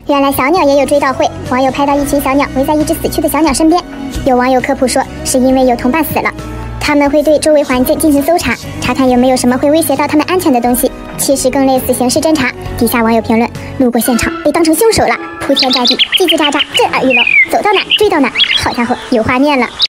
原来小鸟也有追悼会，网友拍到一群小鸟围在一只死去的小鸟身边。有网友科普说，是因为有同伴死了，他们会对周围环境进行搜查，查看有没有什么会威胁到他们安全的东西。其实更类似刑事侦查。底下网友评论：路过现场被当成凶手了，铺天盖地，叽叽喳喳，震耳欲聋，走到哪追到哪。好家伙，有画面了。